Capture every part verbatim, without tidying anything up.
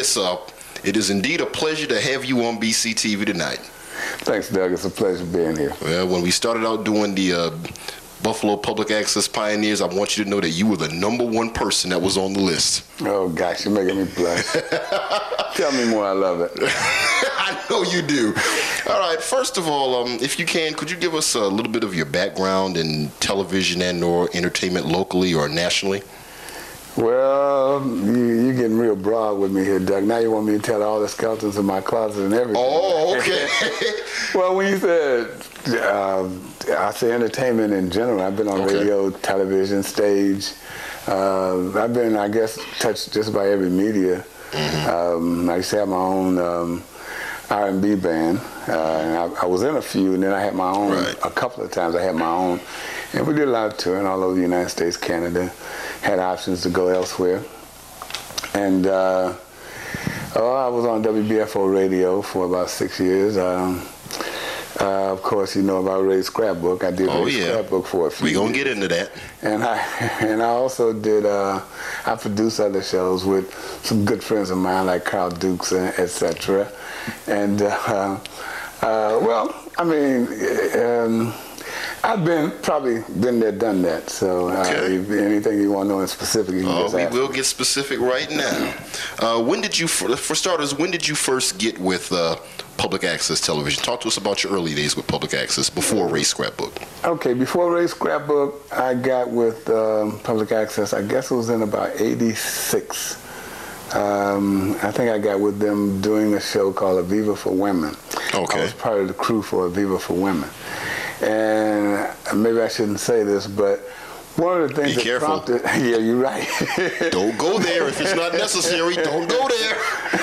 it's a, it is indeed a pleasure to have you on B C T V Tonight. Thanks, Doug. It's a pleasure being here. Well, when we started out doing the uh, Buffalo Public Access Pioneers, I want you to know that you were the number one person that was on the list. Oh, gosh, you're making me blush. Tell me more. I love it. I know you do. All right. First of all, um, if you can, could you give us a little bit of your background in television and or entertainment locally or nationally? Well, you, you're getting real broad with me here, Doug. Now you want me to tell all the skeletons in my closet and everything. Oh, okay. Well, when you said, uh, I say entertainment in general, I've been on okay. radio, television, stage. Uh, I've been, I guess, touched just about every media. Mm-hmm. um, I used to have my own um, R and B band. Uh, and I, I was in a few, and then I had my own, right. a couple of times I had my own. And we did a lot of touring all over the United States, Canada. Had options to go elsewhere. And uh, oh, I was on W B F O radio for about six years. Um, uh, of course, you know about Ray's Scrapbook. I did oh, Ray's yeah. Scrapbook for a few We're going to years. get into that. And I, and I also did, uh, I produced other shows with some good friends of mine like Carl Dukes, et cetera. And, uh, uh, well, I mean, um, I've been probably been there, done that. So, uh, okay. if anything you want to know in specific, you can uh, just we ask. will get specific right now. Uh, when did you, for, for starters, when did you first get with uh, public access television? Talk to us about your early days with public access before Ray's Scrapbook. Okay, before Ray's Scrapbook, I got with um, public access. I guess it was in about eighty-six. Um, I think I got with them doing a show called Aviva for Women. Okay. I was part of the crew for Aviva for Women. And maybe I shouldn't say this, but one of the things Be that careful. prompted, yeah, you're right. Don't go there if it's not necessary. Don't go there.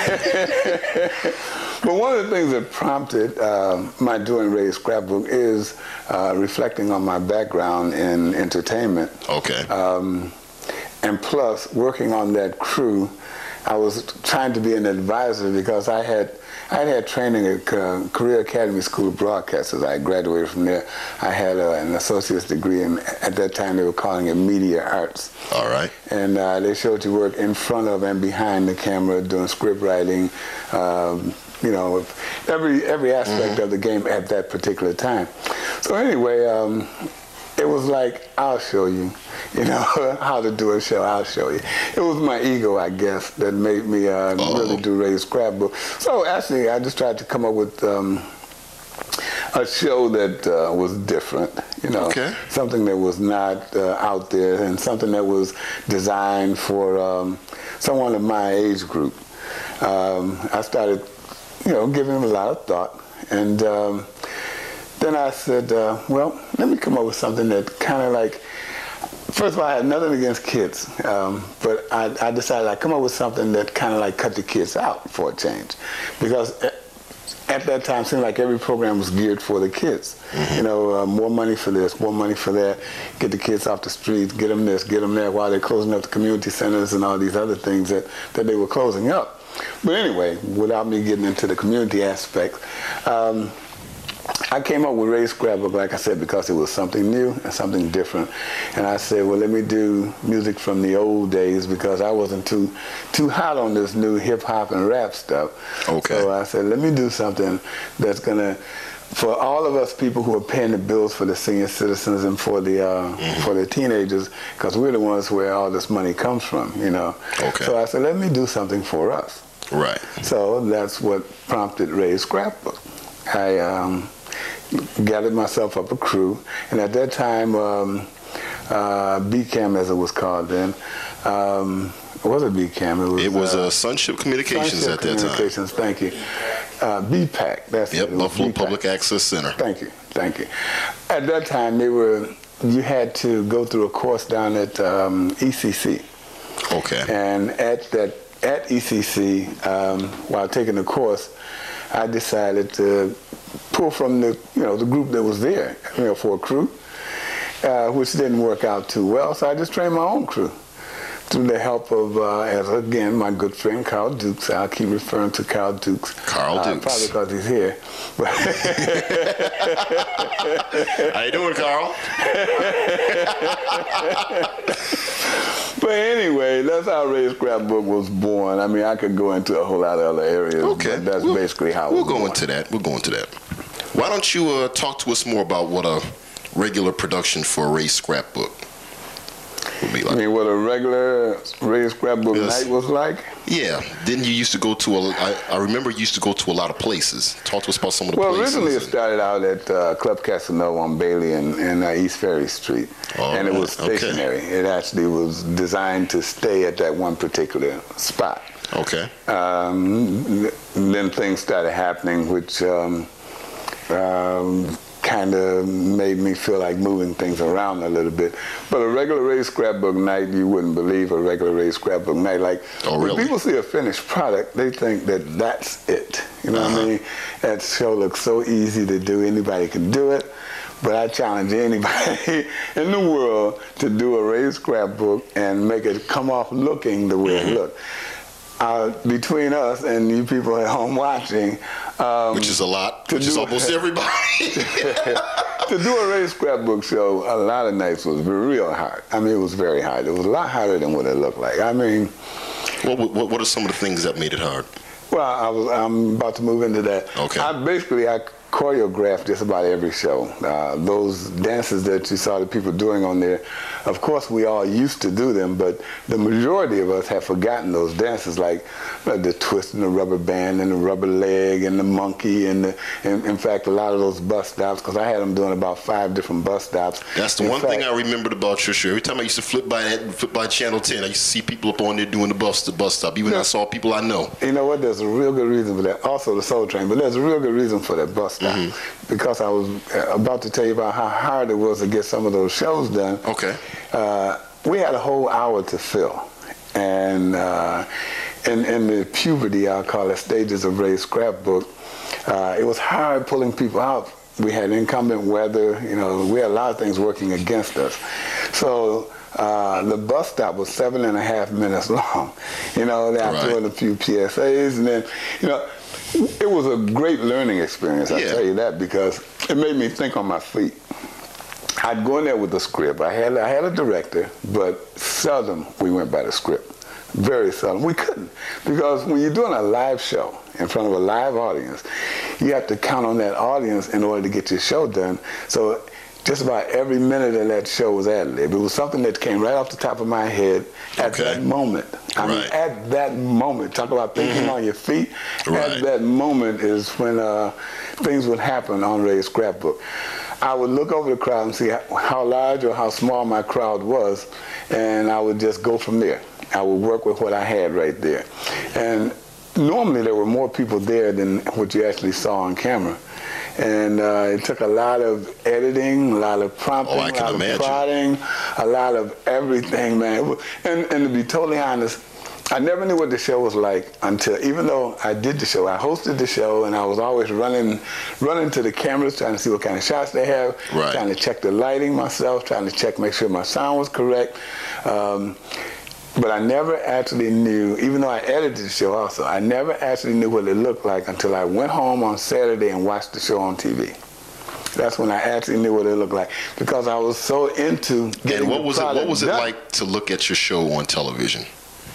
But one of the things that prompted uh, my doing Ray's Scrapbook is uh, reflecting on my background in entertainment. Okay. Um, and plus, working on that crew, I was trying to be an advisor because I had I had, had training at uh, Career Academy School of Broadcasters. I graduated from there. I had uh, an associate's degree, and at that time they were calling it media arts. All right. And uh, they showed you work in front of and behind the camera, doing script writing, um, you know, every every aspect mm-hmm. of the game at that particular time. So anyway, um, it was like, I'll show you, you know, how to do a show, I'll show you. It was my ego, I guess, that made me uh, really do Ray's Scrapbook. So actually, I just tried to come up with um, a show that uh, was different, you know, okay. something that was not uh, out there and something that was designed for um, someone of my age group. Um, I started, you know, giving it a lot of thought, and um, then I said, uh, well, let me come up with something that kind of like, first of all, I had nothing against kids, um, but I, I decided I'd come up with something that kind of like cut the kids out for a change. Because at that time, it seemed like every program was geared for the kids. Mm-hmm. You know, uh, more money for this, more money for that, get the kids off the streets, get them this, get them that, while they're closing up the community centers and all these other things that, that they were closing up. But anyway, without me getting into the community aspect, um, I came up with Ray's Scrapbook, like I said, because it was something new and something different. And I said, well, let me do music from the old days because I wasn't too too hot on this new hip-hop and rap stuff. Okay. So I said, let me do something that's going to, for all of us people who are paying the bills for the senior citizens and for the uh, mm-hmm. for the teenagers, because we're the ones where all this money comes from, you know. Okay. So I said, let me do something for us. Right. So that's what prompted Ray's Scrapbook. I um, gathered myself up a crew, and at that time, um, uh, B CAM as it was called then, um, it wasn't B CAM, it was, it was uh, uh, Sonship Communications Sonship at that Communications, time. Thank you. Uh, B PAC, that's yep, it. It Buffalo B PAC. Public Access Center. Thank you, thank you. At that time, they were, you had to go through a course down at um, E C C. Okay. And at that, at E C C, um, while taking the course, I decided to pull from the, you know, the group that was there, you know, for a crew, uh, which didn't work out too well. So I just trained my own crew through the help of, uh, as again, my good friend Carl Dukes. I'll keep referring to Carl Dukes. Carl uh, Dukes. Probably because he's here. How you doing, Carl? But anyway, that's how Ray Scrapbook was born. I mean, I could go into a whole lot of other areas, okay. but that's we'll, basically how it We'll was go born. into that. We'll go into that. Why don't you uh, talk to us more about what a regular production for Ray Scrapbook would be like? I mean, what a regular Ray Scrapbook yes. night was like? Yeah. Didn't you used to go to a, I, I remember you used to go to a lot of places. Talk to us about some of the well, places. Well, originally it and, started out at uh, Club Casanova on Bailey and, and uh, East Ferry Street. All and right. it was stationary. Okay. It actually was designed to stay at that one particular spot. Okay. Um, then things started happening, which um, um, kind of made me feel like moving things around a little bit. But a regular Ray Scrapbook night, you wouldn't believe a regular Ray Scrapbook night. Like, oh, really? when people see a finished product, they think that that's it. You know uh-huh. what I mean? That show looks so easy to do. Anybody can do it. But I challenge anybody in the world to do a Ray Scrapbook and make it come off looking the way mm-hmm. it looked. Uh, between us and you people at home watching, um, which is a lot, which is almost everybody. To do a Ray Scrapbook show, a lot of nights was real hard. I mean, it was very hard. It was a lot harder than what it looked like. I mean, what what, what are some of the things that made it hard? Well, I was I'm about to move into that. Okay. I basically I choreographed just about every show. Uh, those dances that you saw the people doing on there, of course we all used to do them, but the majority of us have forgotten those dances, like uh, the twist and the rubber band and the rubber leg and the monkey and the, and, in fact, a lot of those bus stops, because I had them doing about five different bus stops. That's the in one fact, thing I remembered about your show. Every time I used to flip by that, flip by Channel ten, I used to see people up on there doing the bus, the bus stop. Even yeah. I saw people I know. You know what? There's a real good reason for that. Also the Soul Train, but there's a real good reason for that bus stop. Mm-hmm. Because I was about to tell you about how hard it was to get some of those shows done. Okay. Uh, we had a whole hour to fill. And uh, in, in the puberty, I'll call it, stages of Ray Scrapbook, uh, it was hard pulling people out. We had inclement weather, you know, we had a lot of things working against us. So uh, the bus stop was seven and a half minutes long. You know, I threw in a few P S As, and then, you know, it was a great learning experience, I'll yeah. tell you that, because it made me think on my feet. I'd go in there with the script. I had I had a director, but seldom we went by the script. Very seldom. We couldn't, because when you're doing a live show in front of a live audience, you have to count on that audience in order to get your show done. So just about every minute of that show was ad-lib. It was something that came right off the top of my head at okay. that moment. I right. mean, at that moment. Talk about thinking mm-hmm. on your feet. Right. At that moment is when uh, things would happen on Ray's Scrapbook. I would look over the crowd and see how large or how small my crowd was, and I would just go from there. I would work with what I had right there. And normally there were more people there than what you actually saw on camera. And uh, it took a lot of editing, a lot of prompting, oh, I can a lot imagine. of prodding, a lot of everything, man. And, and to be totally honest, I never knew what the show was like until, even though I did the show, I hosted the show, and I was always running running to the cameras, trying to see what kind of shots they have, right. trying to check the lighting myself, trying to check, make sure my sound was correct. Um, But I never actually knew, even though I edited the show also, I never actually knew what it looked like until I went home on Saturday and watched the show on T V. That's when I actually knew what it looked like, because I was so into getting And what was the it? What was it done. like to look at your show on television?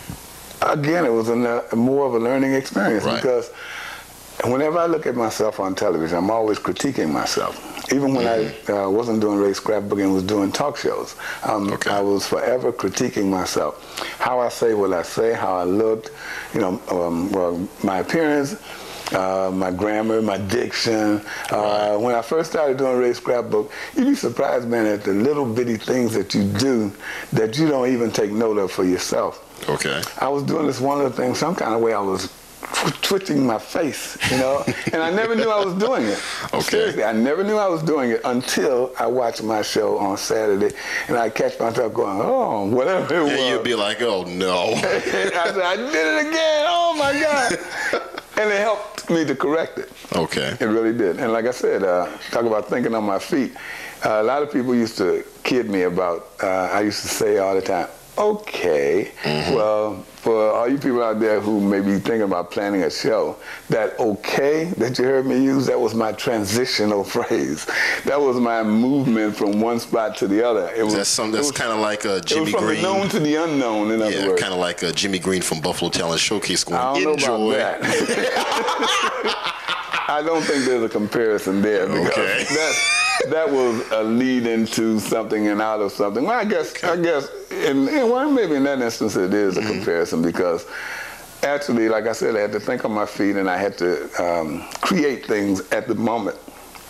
Again, it was a, a more of a learning experience, right. because whenever I look at myself on television, I'm always critiquing myself. Even when mm-hmm. I uh, wasn't doing Ray Scrapbook and was doing talk shows, um, okay. I was forever critiquing myself. How I say what I say, how I looked, you know, um, well, my appearance, uh, my grammar, my diction. Uh, right. When I first started doing Ray Scrapbook, you'd be surprised, man, at the little bitty things that you do that you don't even take note of for yourself. Okay. I was doing this one little thing, some kind of way I was twitching my face, you know, and I never knew I was doing it. Okay. Seriously, I never knew I was doing it until I watched my show on Saturday, and I catch myself going, oh, whatever it was. And you'd be like, oh, no. I said, I did it again, oh, my God. And it helped me to correct it. Okay. It really did. And like I said, uh, talk about thinking on my feet. Uh, a lot of people used to kid me about, uh, I used to say all the time, okay. Mm-hmm. Well, for all you people out there who may be thinking about planning a show, that okay that you heard me use, that was my transitional phrase. That was my movement from one spot to the other. It was, that's some, that's kind of like a Jimmy Green. It was from Green. the known to the unknown, in other yeah, words. kind of like a Jimmy Green from Buffalo Talent Showcase going, I don't enjoy. know about that. I don't think there's a comparison there, because okay. that, that was a lead into something and out of something. Well, I guess, okay. I guess, in, in, well, maybe in that instance it is a mm-hmm. comparison, because actually, like I said, I had to think on my feet and I had to um, create things at the moment.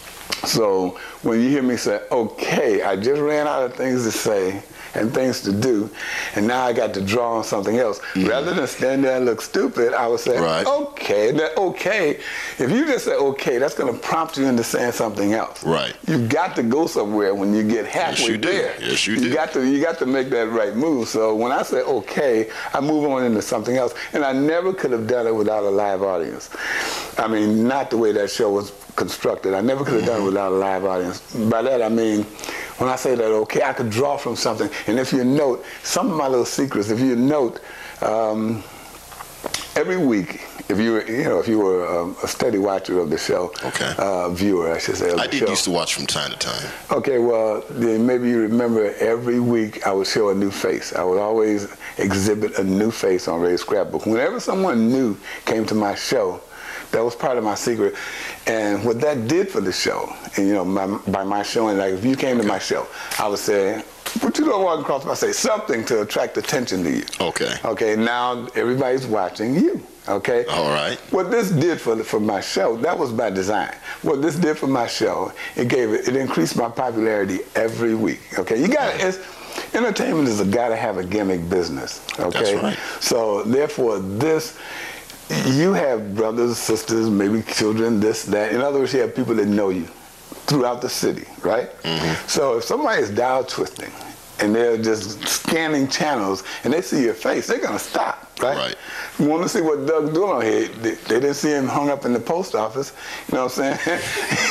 So when you hear me say, okay, I just ran out of things to say and things to do, and now I got to draw on something else. Mm-hmm. Rather than stand there and look stupid, I would say, right. okay. That okay, if you just say okay, that's going to prompt you into saying something else. Right. You've got to go somewhere when you get halfway yes, you there. Do. Yes, you, you do. Got to, you got to make that right move. So when I say okay, I move on into something else, and I never could have done it without a live audience. I mean, not the way that show was constructed. I never could have done it without a live audience. By that I mean, when I say that, okay, I could draw from something. And if you note, some of my little secrets, if you note, um, every week, if you were, you know, if you were um, a steady watcher of the show, okay. uh, viewer, I should say. Of I the did show. used to watch from time to time. Okay, well, then maybe you remember every week I would show a new face. I would always exhibit a new face on Ray's Scrapbook. Whenever someone new came to my show, that was part of my secret. And what that did for the show, and you know, my, by my showing, like if you came to my show, I would say, but you don't walk across, I say something to attract attention to you. Okay. Okay, now everybody's watching you. Okay? All right. What this did for the, for my show, that was by design. What this did for my show, it gave it, it increased my popularity every week. Okay? You got it's entertainment is a gotta have a gimmick business. Okay? That's right. So therefore this, you have brothers, sisters, maybe children, this, that. In other words, you have people that know you throughout the city, right? Mm-hmm. So if somebody is dial twisting and they're just scanning channels and they see your face, they're gonna stop, right? Right. You want to see what Doug's doing on here. They, they didn't see him hung up in the post office, you know what I'm saying?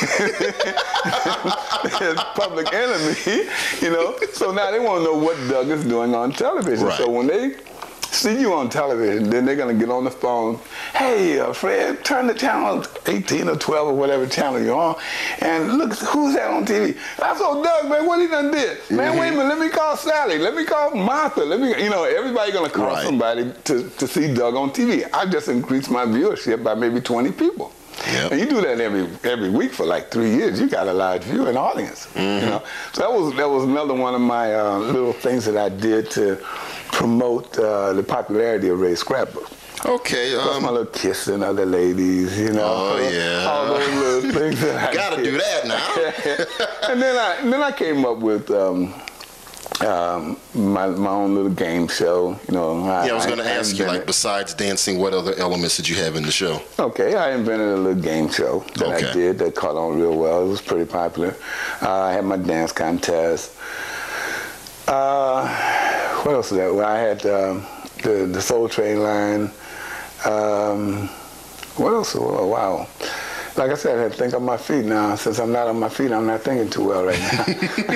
His public enemy, you know? So now they want to know what Doug is doing on television. Right. So when they see you on television, then they're going to get on the phone, hey, uh, Fred, turn the channel eighteen or twelve or whatever channel you're on, and look, who's that on T V? That's old Doug, man, what he done did? Mm-hmm. Man, wait a minute, let me call Sally, let me call Martha, let me, you know, everybody going to call right. somebody to, to see Doug on T V. I just increased my viewership by maybe twenty people. Yep. And you do that every every week for like three years. You got a large viewing audience. Mm-hmm. You know, so that was that was another one of my uh, little things that I did to promote uh, the popularity of Ray's Scrapbook. Okay. Um, Plus my little kissing other ladies, you know. Oh yeah. All those little things that I gotta did. do that now. and then I and then I came up with. Um, Um, my my own little game show, you know. I, yeah, I was going to I ask you, like, besides dancing, what other elements did you have in the show? Okay, I invented a little game show that okay. I did that caught on real well. It was pretty popular. Uh, I had my dance contest. Uh, what else was that? Well, I had um, the the Soul Train line. Um, what else? Oh, wow. Like I said, I had to think on my feet now. Since I'm not on my feet, I'm not thinking too well right now.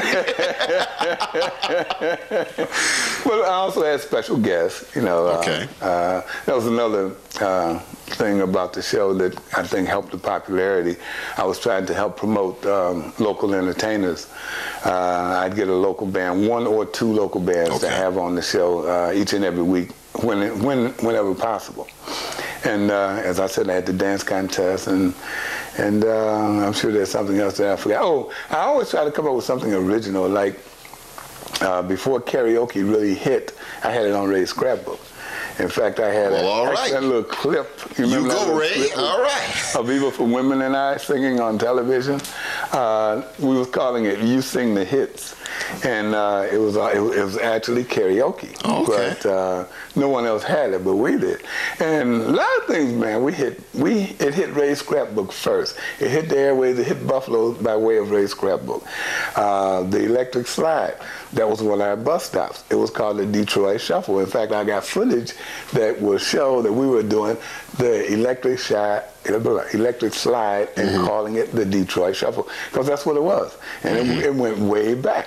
But I also had special guests, you know. Okay. Uh, uh, that was another uh, thing about the show that I think helped the popularity. I was trying to help promote um, local entertainers. Uh, I'd get a local band, one or two local bands okay. to have on the show uh, each and every week, when, it, when whenever possible. And uh, as I said, I had the dance contest, and and uh, I'm sure there's something else that I forgot. Oh, I always try to come up with something original. Like uh, before karaoke really hit, I had it on Ray's Scrapbook. In fact, I had well, a, all right. that little clip. You, you go, Ray. Clip all right. Of Viva for Women and I singing on television. Uh, we was calling it "You Sing the Hits," and uh, it was uh, it, it was actually karaoke. Oh, okay. But uh, no one else had it, but we did. And a lot of things, man. We hit we it hit Ray's Scrapbook first. It hit the airways. It hit Buffalo by way of Ray's Scrapbook. Uh, the Electric Slide. That was one of our bus stops. It was called the Detroit Shuffle. In fact, I got footage that will show that we were doing the electric shot, electric slide and mm-hmm. calling it the Detroit Shuffle, because that's what it was. And mm-hmm. it, it went way back.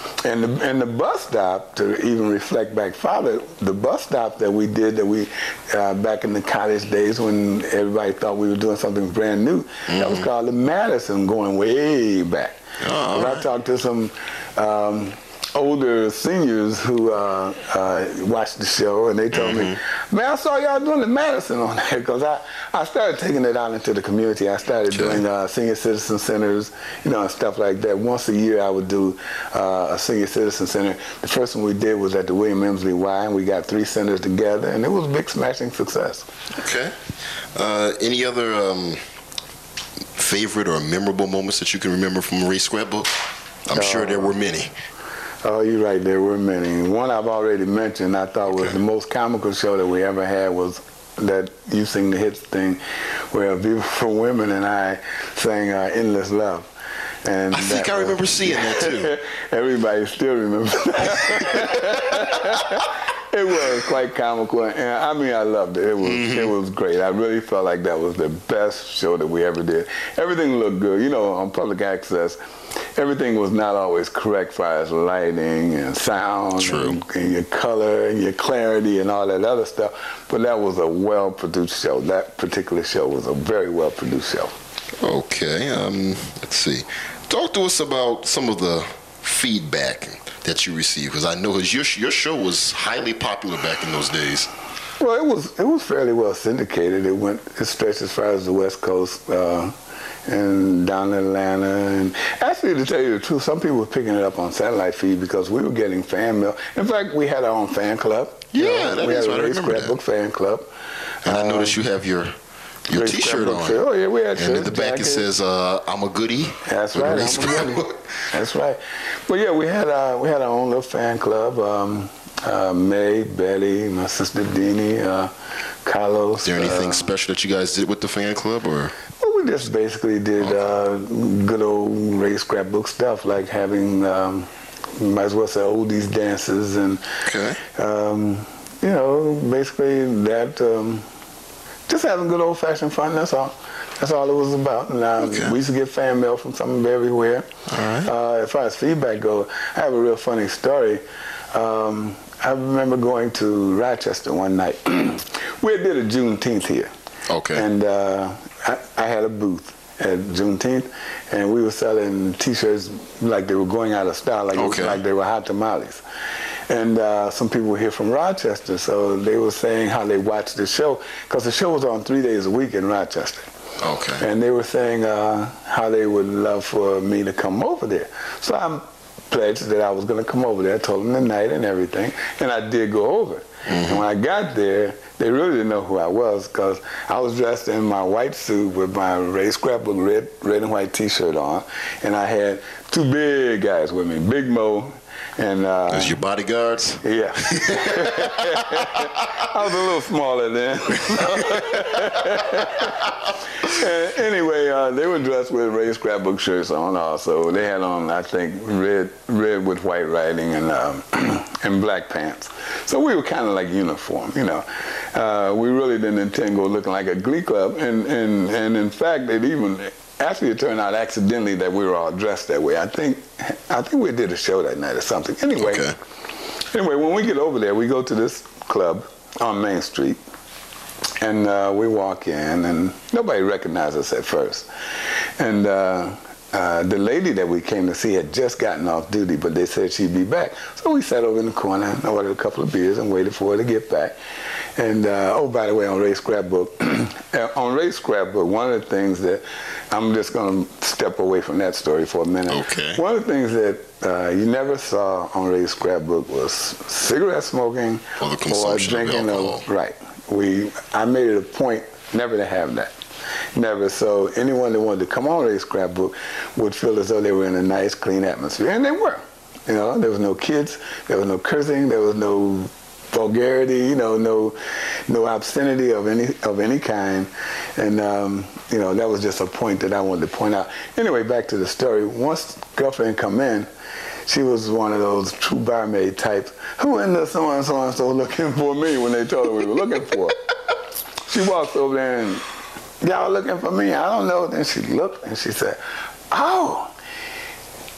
And the, and the bus stop, to even reflect back farther, the bus stop that we did, that we, uh, back in the college days when everybody thought we were doing something brand new, mm-hmm. that was called the Madison, going way back. Oh, right. I talked to some um, older seniors who uh, uh, watched the show, and they told mm-hmm. me, man, I saw y'all doing the Madison on there, because I, I started taking it out into the community. I started sure. doing uh, senior citizen centers, you know, and stuff like that. Once a year I would do uh, a senior citizen center. The first one we did was at the William Emsley Y, and we got three centers together, and it was a big smashing success. Okay. Uh, any other um, favorite or memorable moments that you can remember from Ray's Scrapbook? I'm uh, sure there were many. Oh, you're right, there were many. One I've already mentioned, I thought was okay. the most comical show that we ever had, was that You Sing the Hits thing, where Beautiful Women and I sang uh, Endless Love. And I think I remember seeing that too. Everybody still remembers that. It was quite comical, and I mean, I loved it. It was mm-hmm. it was great. I really felt like that was the best show that we ever did. Everything looked good. You know, on public access, everything was not always correct as far as lighting and sound and, and your color and your clarity and all that other stuff. But that was a well-produced show. That particular show was a very well-produced show. Okay. Um, let's see. Talk to us about some of the feedback that you received, because I know your your show was highly popular back in those days. Well, it was it was fairly well syndicated. It went it stretched as far as the West Coast uh, and down in Atlanta. And actually, to tell you the truth, some people were picking it up on satellite feed because we were getting fan mail. In fact, we had our own fan club. Yeah, you know, that we is had right. a I remember Scrapbook that. fan club. And um, I noticed you have your your T-shirt on. Oh yeah, we had. And in the back it says, uh, "I'm a goodie." That's right. I'm a goodie. That's right. But yeah, we had uh, we had our own little fan club. Um, uh, May, Betty, my sister Deanie, uh, Carlos. Is there anything uh, special that you guys did with the fan club, or? Well, we just basically did uh, good old Ray's Scrapbook stuff, like having, um, you might as well say, oldies dances, and okay. um, you know, basically that. Um, Just having good old-fashioned fun, that's all. That's all it was about. And uh, okay. we used to get fan mail from some everywhere. All right. Uh, as far as feedback goes, I have a real funny story. Um, I remember going to Rochester one night. We did a Juneteenth here. Okay. And uh, I, I had a booth at Juneteenth, and we were selling T-shirts like they were going out of style, like, okay. like they were hot tamales. And uh, some people were here from Rochester, so they were saying how they watched the show, because the show was on three days a week in Rochester. Okay. And they were saying uh, how they would love for me to come over there. So I pledged that I was going to come over there. I told them the night and everything, and I did go over. Mm-hmm. And when I got there, they really didn't know who I was, because I was dressed in my white suit with my Ray's Scrapbook red, red and white T-shirt on, and I had two big guys with me, Big Mo. And uh, as your bodyguards? Yeah. I was a little smaller then. And anyway, uh, they were dressed with Ray's Scrapbook shirts on also. They had on, I think, red red with white writing and um, and black pants. So we were kind of like uniform, you know. Uh, we really didn't intend to go looking like a glee club. And, and, and in fact, it even... Actually, it turned out accidentally that we were all dressed that way. I think, I think we did a show that night or something. Anyway, okay. anyway, when we get over there, we go to this club on Main Street, and uh, we walk in, and nobody recognized us at first. And uh, uh, the lady that we came to see had just gotten off duty, but they said she'd be back. So we sat over in the corner and ordered a couple of beers and waited for her to get back. And, uh, oh, by the way, on Ray's Scrapbook, on Ray's Scrapbook, one of the things that, I'm just going to step away from that story for a minute. Okay. One of the things that uh, you never saw on Ray's Scrapbook was cigarette smoking or, the or drinking. Of of, right. We, I made it a point never to have that. Never. So anyone that wanted to come on Ray's Scrapbook would feel as though they were in a nice, clean atmosphere. And they were. You know, there was no kids, there was no cursing, there was no vulgarity, you know, no no obscenity of any of any kind. And um, you know, that was just a point that I wanted to point out. Anyway, back to the story. Once girlfriend come in, she was one of those true barmaid types. Who in the so and so and so looking for me when they told her we were looking for her? She walked over there and, y'all looking for me? I don't know. Then she looked and she said, oh, I want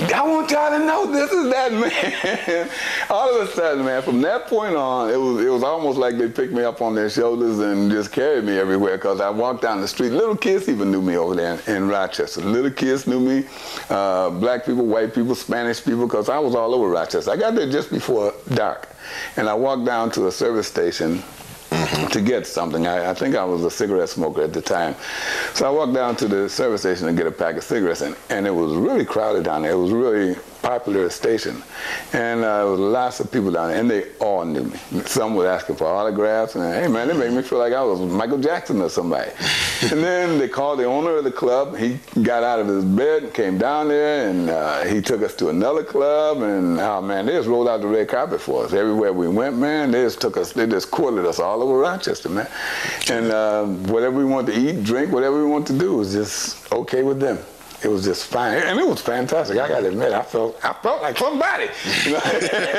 want y'all to know this is that man. All of a sudden, man, from that point on, it was it was almost like they picked me up on their shoulders and just carried me everywhere, because I walked down the street. Little kids even knew me over there in, in Rochester. Little kids knew me, uh, black people, white people, Spanish people, because I was all over Rochester. I got there just before dark, and I walked down to a service station Mm-hmm. to get something. I, I think I was a cigarette smoker at the time. So I walked down to the service station to get a pack of cigarettes, and, and it was really crowded down there. It was really popular station. And uh, there was lots of people down there, and they all knew me. Some were asking for autographs, and hey man, they made me feel like I was Michael Jackson or somebody. And then they called the owner of the club. He got out of his bed and came down there, and uh, he took us to another club, and oh man, they just rolled out the red carpet for us. Everywhere we went, man, they just took us, they just courted us all over Rochester, man. And uh, whatever we wanted to eat, drink, whatever we wanted to do was just okay with them. It was just fine, and it was fantastic. I got to admit, I felt I felt like somebody. You know?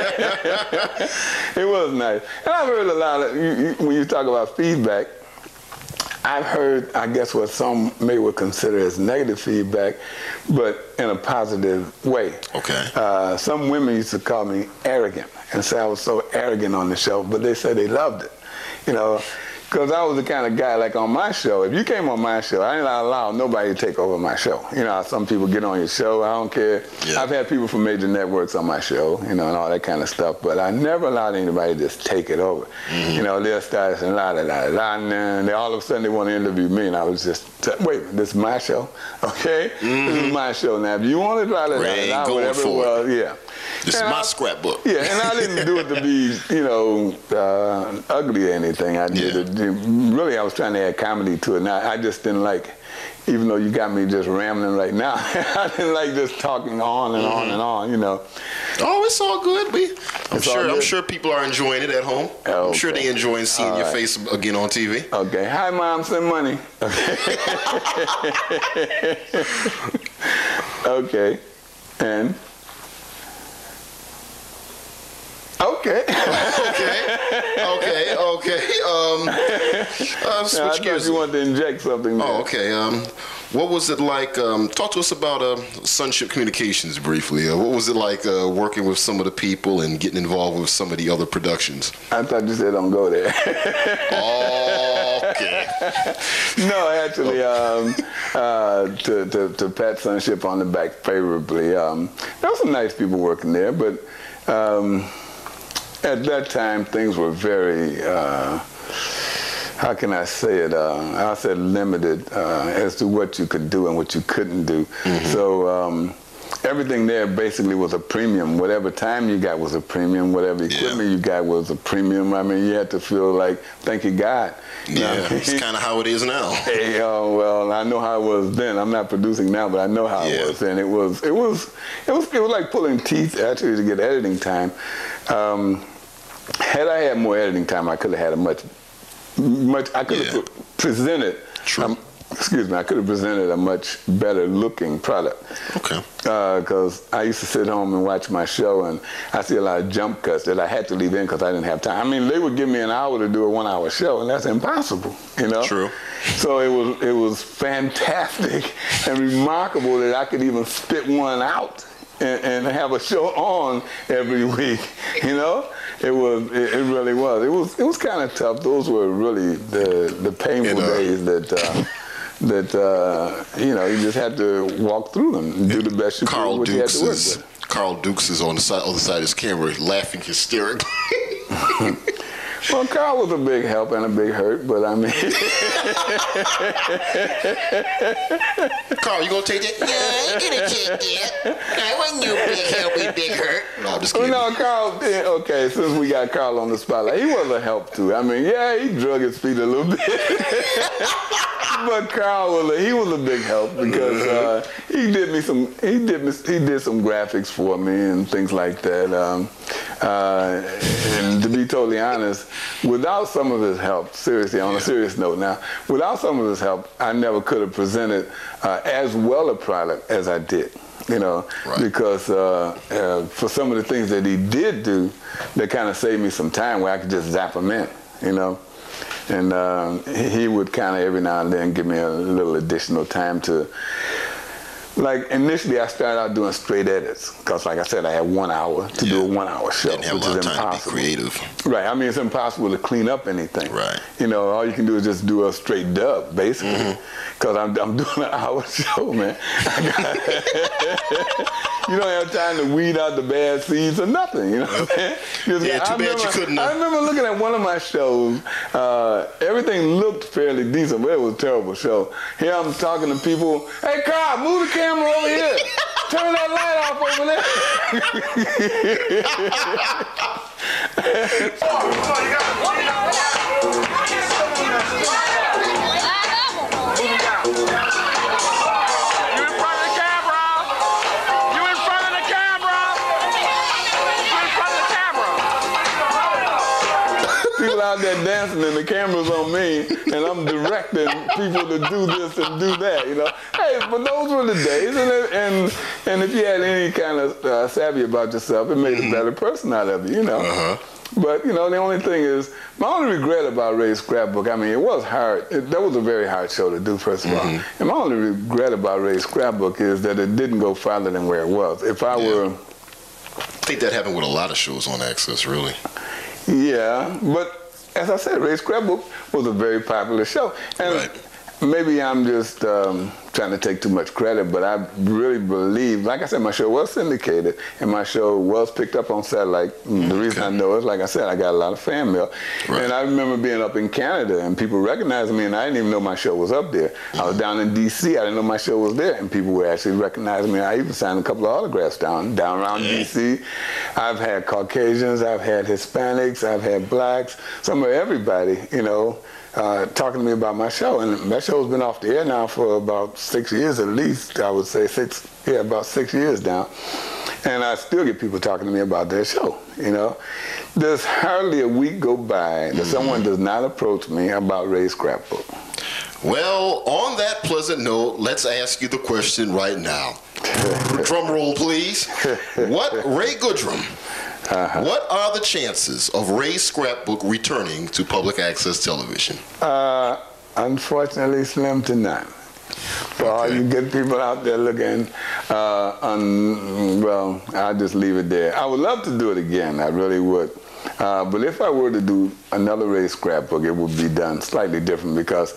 It was nice, and I've heard a lot of you, you, when you talk about feedback. I've heard, I guess, what some may would consider as negative feedback, but in a positive way. Okay. Uh, some women used to call me arrogant and say I was so arrogant on the show, but they said they loved it, you know. Because I was the kind of guy, like on my show, if you came on my show, I didn't allow nobody to take over my show. You know, some people get on your show, I don't care. Yeah. I've had people from major networks on my show, you know, and all that kind of stuff, but I never allowed anybody to just take it over. Mm-hmm. You know, they'll start saying la la la la, and then all of a sudden they want to interview me, and I was just, wait, this is my show, okay? Mm-hmm. This is my show now. If you want to la la la la, whatever it was, yeah. This and is my I, scrapbook. Yeah, and I didn't do it to be, you know, uh, ugly or anything. I did yeah. it. Really, I was trying to add comedy to it. And I, I just didn't like, even though you got me just rambling right now, I didn't like just talking on and mm-hmm. on and on, you know. Oh, it's all good. We, I'm it's sure. I'm sure people are enjoying it at home. Okay. I'm sure they enjoying seeing all your right. face again on T V. Okay. Hi, Mom. Send money. Okay. And. Okay. okay. Okay. Okay. Um, uh, switch now, I gears. You wanted to inject something there. Oh, okay. Um, what was it like? Um, talk to us about uh, Sonship Communications briefly. Uh, what was it like uh, working with some of the people and getting involved with some of the other productions? I thought you said don't go there. Oh, okay. No, actually, um, uh, to, to, to pat Sonship on the back favorably. Um, there were some nice people working there, but. Um, At that time, things were very, uh, how can I say it? Uh, I said limited uh, as to what you could do and what you couldn't do. Mm-hmm. So um, everything there basically was a premium. Whatever time you got was a premium. Whatever equipment yeah. you got was a premium. I mean, you had to feel like, thank you, God. You yeah, know what I mean? It's kind of how it is now. Hey, uh, well, I know how it was then. I'm not producing now, but I know how yeah. it was then. It was, it was, it was, it was like pulling teeth actually to get editing time. Um, had I had more editing time, I could have had a much, much. I could have yeah. pre presented. True. Um, excuse me. I could have presented a much better looking product. Okay. Because uh, I used to sit home and watch my show, and I see a lot of jump cuts that I had to leave in because I didn't have time. I mean, they would give me an hour to do a one-hour show, and that's impossible. You know. True. So it was it was fantastic and remarkable that I could even spit one out and, and have a show on every week. You know. It was. It, it really was. It was. It was kind of tough. Those were really the the painful and, uh, days that uh, that uh, you know you just had to walk through them and do the best you Carl could. What you had to work is, with. Carl Dukes is on the side, other side of his camera, laughing hysterically. Well, Carl was a big help and a big hurt, but I mean... Carl, you gonna take that? No, I ain't gonna take that. I wasn't no big help and big hurt. No, I'm just kidding. Well, no, Carl, okay, since we got Carl on the spotlight, he was a help too. I mean, yeah, he drug his feet a little bit. But Carl was a, he was a big help because uh, he did me some he did me, he did some graphics for me and things like that. Um, uh, and to be totally honest, without some of his help, seriously, on a serious note now, without some of his help, I never could have presented uh, as well a product as I did. You know, right. because uh, uh, for some of the things that he did do, that kind of saved me some time where I could just zap him in. You know. And um, he would kind of every now and then give me a little additional time to like initially I started out doing straight edits because, like I said, I had one hour to yeah. do a one-hour show, Didn't have which a lot is of time impossible. To be creative. Right. I mean, it's impossible to clean up anything. Right. You know, all you can do is just do a straight dub, basically, because mm-hmm. I'm, I'm doing an hour show, man. You don't have time to weed out the bad seeds or nothing. You know what I'm saying? Yeah, too I bad remember, you couldn't. I remember looking at one of my shows. Uh, everything looked fairly decent, but it was a terrible show. Here I'm talking to people. Hey, Carl, move the camera over here. Turn that light off over there. Come on, come on, you got it. People out there dancing and the camera's on me and I'm directing people to do this and do that, you know. Hey, but those were the days, and and, and if you had any kind of uh, savvy about yourself, it made a better person out of you, you know. Uh-huh. But, you know, the only thing is, my only regret about Ray's Scrapbook, I mean, it was hard. It, that was a very hard show to do, first of all. Mm-hmm. And my only regret about Ray's Scrapbook is that it didn't go farther than where it was. If I yeah. were... I think that happened with a lot of shows on Access, really. Yeah, but as I said, Ray's Scrapbook was a very popular show. And right. maybe I'm just um, trying to take too much credit, but I really believe, like I said, my show was syndicated and my show was picked up on satellite. The reason okay. I know is, like I said, I got a lot of fan mail. Right. And I remember being up in Canada and people recognized me and I didn't even know my show was up there. Mm-hmm. I was down in D C, I didn't know my show was there, and people were actually recognizing me. I even signed a couple of autographs down, down around yeah. D C. I've had Caucasians, I've had Hispanics, I've had blacks, some of everybody, you know, Uh, talking to me about my show, and that show's been off the air now for about six years at least. I would say six, yeah, about six years now, and I still get people talking to me about their show. You know, there's hardly a week go by that mm-hmm. someone does not approach me about Ray's Scrapbook. Well, on that pleasant note, let's ask you the question right now. Drum roll, please. What Ray Goodrum? Uh-huh. What are the chances of Ray's Scrapbook returning to public access television? Uh, unfortunately, slim to none. For okay. all you good people out there looking, uh, un, well, I'll just leave it there. I would love to do it again, I really would. Uh, but if I were to do another Ray's Scrapbook, it would be done slightly different because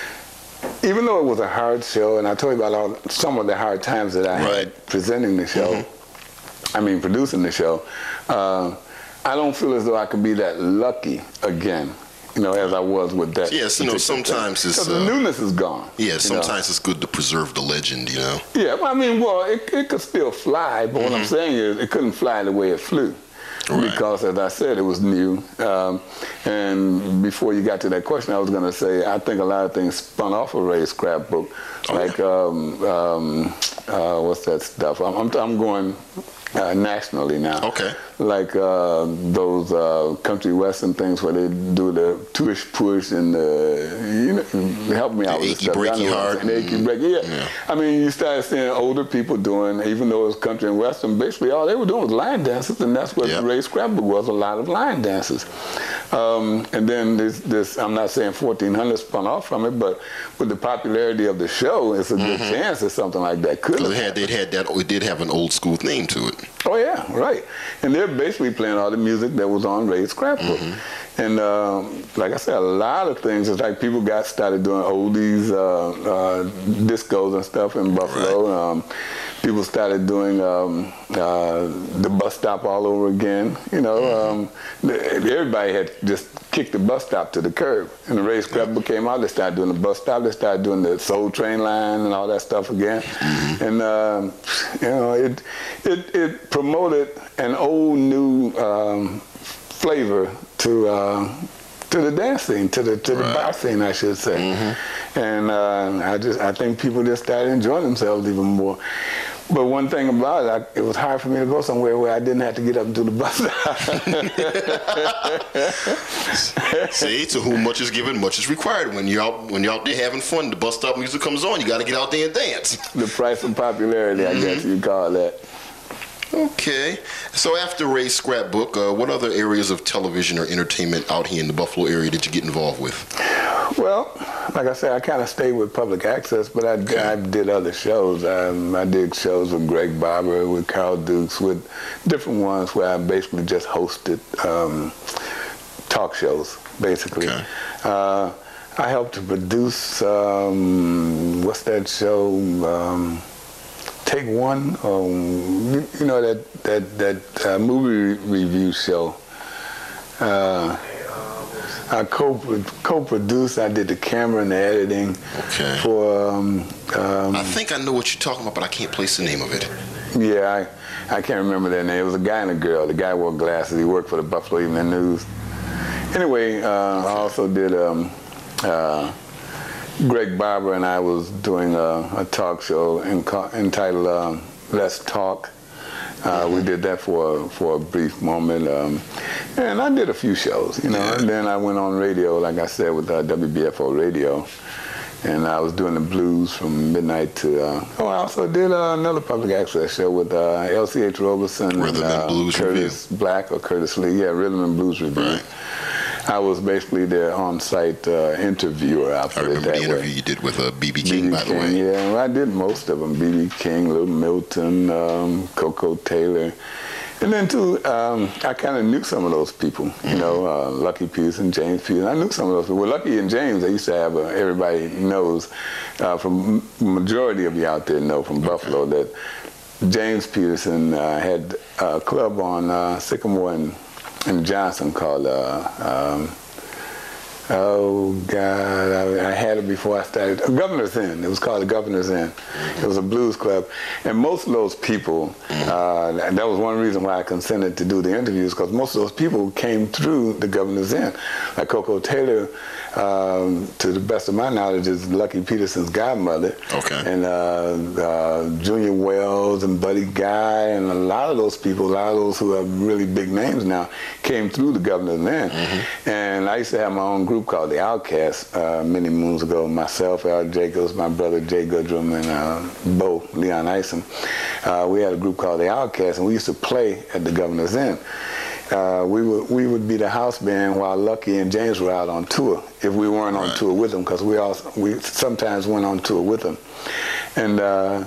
even though it was a hard show, and I told you about all, some of the hard times that I right. had presenting the show, mm-hmm. I mean producing the show, uh, I don't feel as though I could be that lucky again, you know, as I was with that. Yes, you know, sometimes thing. it's... Uh, the newness is gone. Yeah, sometimes know? It's good to preserve the legend, you know? Yeah, I mean, well, it, it could still fly, but mm-hmm. what I'm saying is it couldn't fly the way it flew. Right. Because, as I said, it was new. Um, and before you got to that question, I was going to say, I think a lot of things spun off of Ray's Scrapbook. Oh, like, yeah. um, um, uh, what's that stuff? I'm, I'm, I'm going uh, nationally now. Okay. Like uh, those uh, country western things where they do the tush push and the, you know, help me out the with achy breaky heart. And achy breaky, yeah. yeah. I mean, you started seeing older people doing, even though it was country and western, basically all they were doing was line dances, and that's what yep. Ray's Scrapbook was, a lot of line dances. Um, and then this, this, I'm not saying fourteen hundred spun off from it, but with the popularity of the show, it's a good mm-hmm. chance that something like that could have they had, they'd had that, it did have an old school theme to it. Oh yeah, right. And they're basically playing all the music that was on Ray's Scrapbook. Mm-hmm. And um, like I said, a lot of things, it's like people got started doing oldies, uh, uh, discos and stuff in Buffalo. Right. Um, people started doing um, uh, the bus stop all over again. You know, mm-hmm. um, everybody had just kicked the bus stop to the curb. And the Ray's Scrapbook came out, they started doing the bus stop, they started doing the Soul Train line and all that stuff again. Mm-hmm. And, um, you know, it, it, it promoted an old new um, flavor to uh, to the dance scene, to the to right. the bar scene, I should say. Mm-hmm. And uh, I just I think people just started enjoying themselves even more. But one thing about it, I, it was hard for me to go somewhere where I didn't have to get up and do the bus stop. See, to whom much is given, much is required. When you're out, when you're out there having fun, the bus stop music comes on. You got to get out there and dance. The price of popularity, I mm-hmm. guess you call that. Okay. So after Ray's Scrapbook, uh, what other areas of television or entertainment out here in the Buffalo area did you get involved with? Well, like I said, I kind of stayed with public access, but I, okay. I did other shows. Um, I did shows with Greg Barber, with Carl Dukes, with different ones where I basically just hosted um, talk shows, basically. Okay. Uh, I helped to produce, um, what's that show? Um, Take One, um, you know, that that that uh, movie review show. Uh, I co co-produced. I did the camera and the editing. Okay. For. Um, um, I think I know what you're talking about, but I can't place the name of it. Yeah, I I can't remember their name. It was a guy and a girl. The guy wore glasses. He worked for the Buffalo Evening News. Anyway, uh, okay. I also did. Um, uh, Greg Barber and I was doing a, a talk show in, entitled uh, "Let's Talk." Uh, mm-hmm. We did that for for a brief moment, um, and I did a few shows, you know. Yeah. And then I went on radio, like I said, with uh, W B F O Radio, and I was doing the blues from midnight to. Uh, oh, I also did uh, another public access show with uh, L C H Roberson Rhythm and uh, uh, Blues Curtis Review. Black or Curtis Lee. Yeah, Rhythm and Blues Review. Right. I was basically their on-site uh, interviewer. I'll put I remember it that the interview way. you did with uh, B B King, by the way. Yeah, well, I did most of them. B B King, Little Milton, um, Coco Taylor. And then, too, um, I kind of knew some of those people, you mm-hmm. know, uh, Lucky Peterson, James Peterson. I knew some of those people. Well, Lucky and James, they used to have, uh, everybody knows, uh, from majority of you out there know from okay. Buffalo, that James Peterson uh, had a club on uh, Sycamore and in Johnson called, uh, um, oh God, I, I had it before I started, uh, Governor's Inn. It was called the Governor's Inn. It was a blues club. And most of those people, uh, and that was one reason why I consented to do the interviews, because most of those people came through the Governor's Inn. Like Coco Taylor, um, to the best of my knowledge, is Lucky Peterson's godmother. Okay. And uh, uh, Junior Wells and Buddy Guy and a lot of those people, a lot of those who have really big names now, came through the Governor's Inn. Mm-hmm. And I used to have my own group called the Outcasts uh, many moons ago. Myself, Al Jacobs, my brother Jay Goodrum, and uh, Bo, Leon Ison. Uh, we had a group called the Outcasts, and we used to play at the Governor's Inn. Uh, we would we would be the house band while Lucky and James were out on tour, if we weren't on right. tour with them, because we also we sometimes went on tour with them. And uh,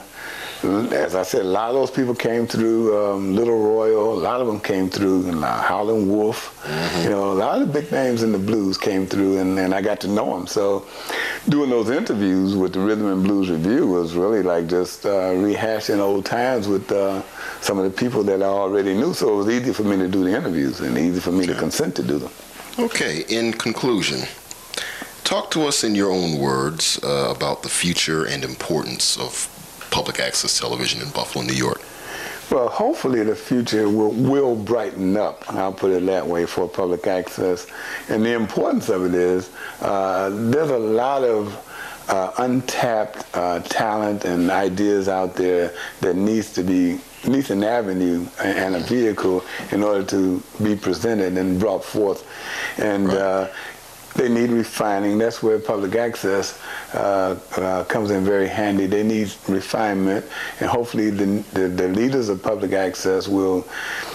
as I said, a lot of those people came through um, Little Royal. A lot of them came through, and uh, Howlin' Wolf. Mm-hmm. You know, a lot of the big names in the blues came through, and, and I got to know them. So doing those interviews with the Rhythm and Blues Review was really like just uh, rehashing old times with uh, some of the people that I already knew. So it was easy for me to do the interviews and easy for me okay. to consent to do them. Okay, in conclusion, talk to us in your own words uh, about the future and importance of public access television in Buffalo, New York. Well, hopefully the future will, will brighten up, I'll put it that way, for public access. And the importance of it is uh, there's a lot of uh, untapped uh, talent and ideas out there that needs to be, needs an avenue and a vehicle in order to be presented and brought forth. And right. uh, they need refining. That's where public access uh, uh, comes in very handy. They need refinement, and hopefully the, the, the leaders of public access will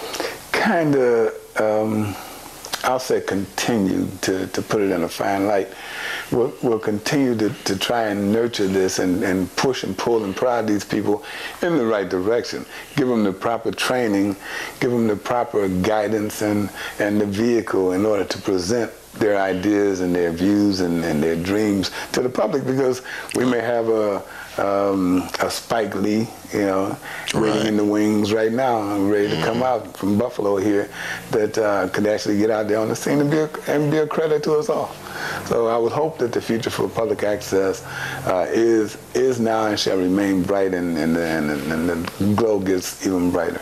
kind of, um, I'll say continue to, to put it in a fine light. We'll, we'll continue to, to try and nurture this and, and push and pull and prod these people in the right direction. Give them the proper training, give them the proper guidance and, and the vehicle in order to present their ideas and their views and, and their dreams to the public, because we may have a um, a Spike Lee, you know, waiting right. in the wings right now, ready to mm-hmm. come out from Buffalo here, that uh, could actually get out there on the scene and be a, and be a credit to us all. So I would hope that the future for public access uh, is is now and shall remain bright, and, and, and, and the glow gets even brighter.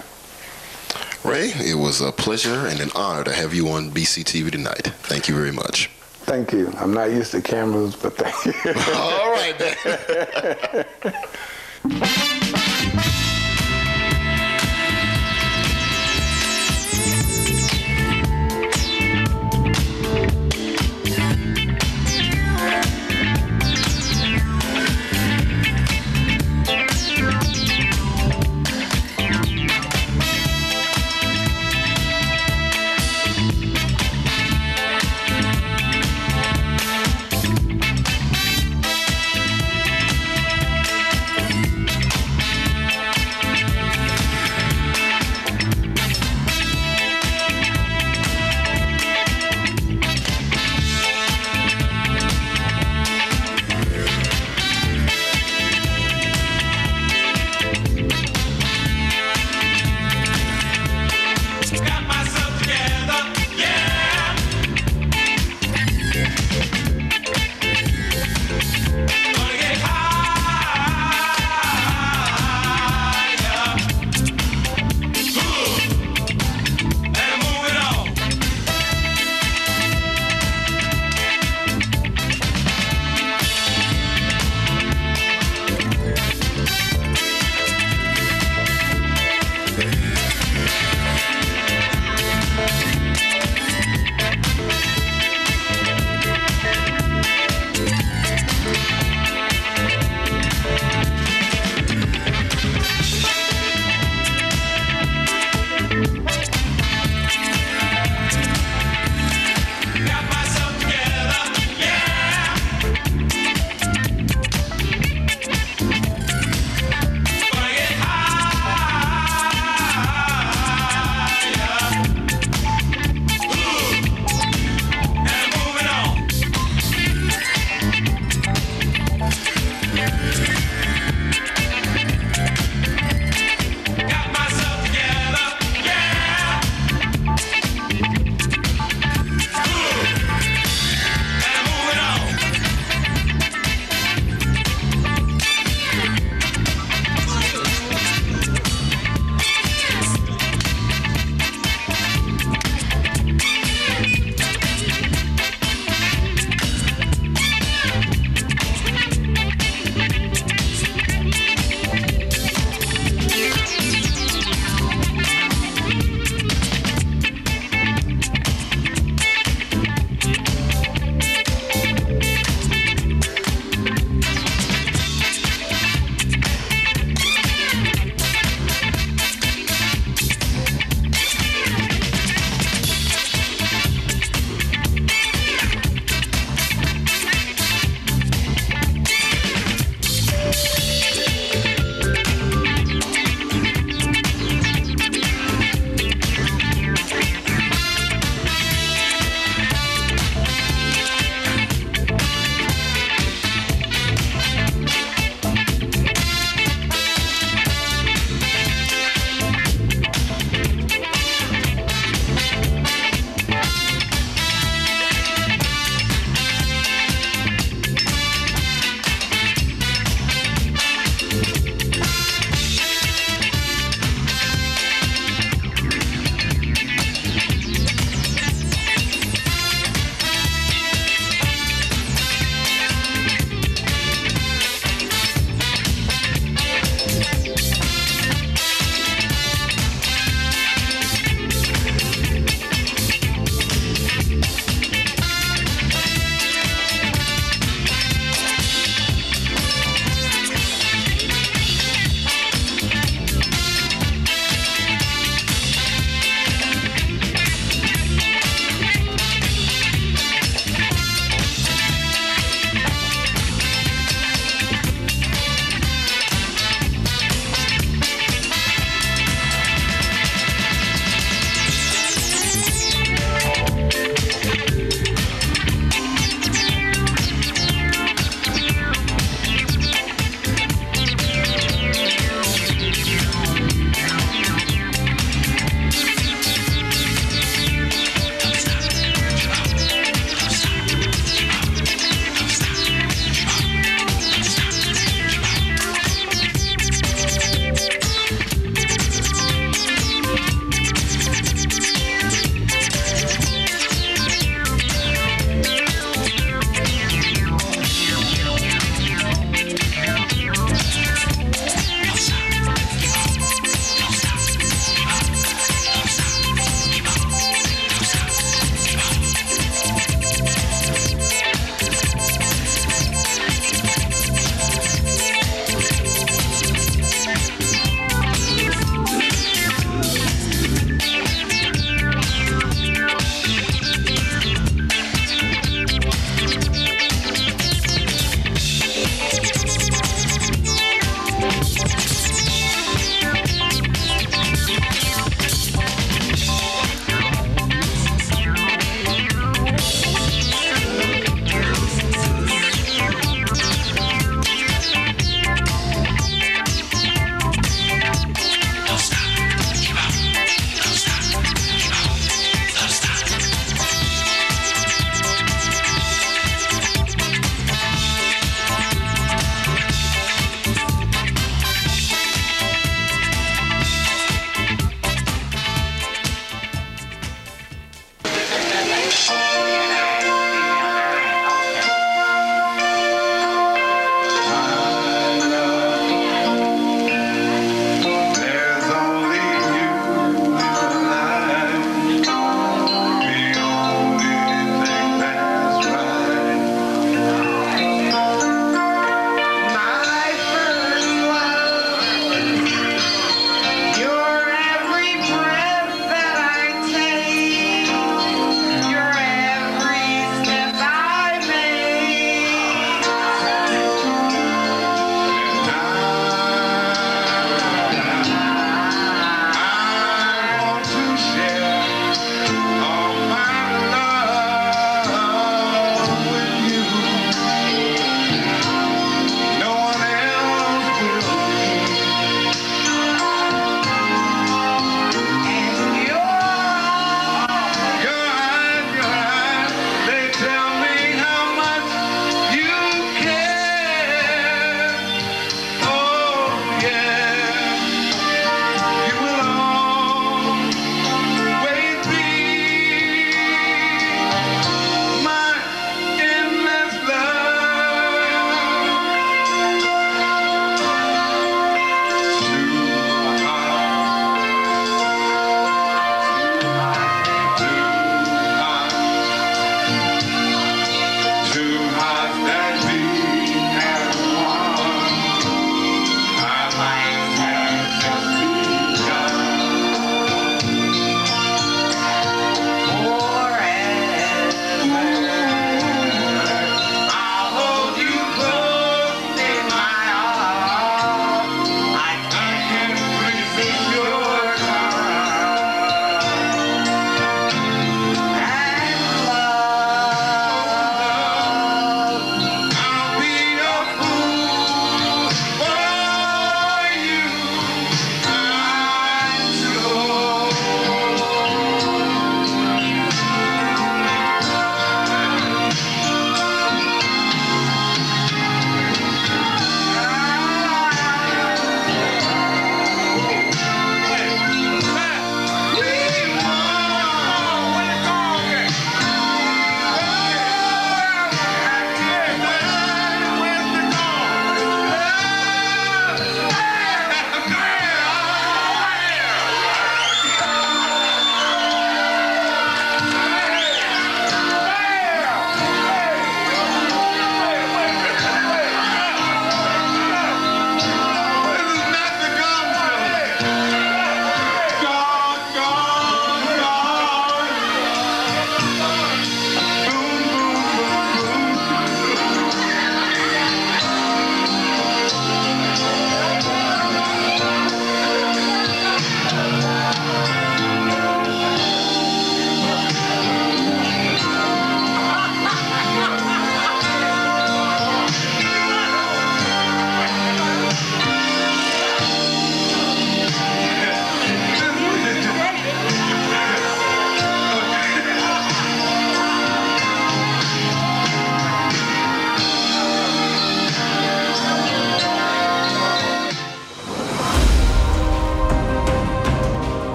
Ray, it was a pleasure and an honor to have you on B C T V Tonight. Thank you very much. Thank you. I'm not used to cameras, but thank you. All right, then.